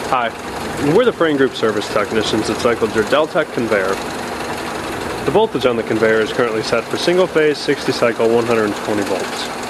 Hi, we're the Frain Group service technicians that cycled your Deltech conveyor. The voltage on the conveyor is currently set for single phase 60 cycle 120 volts.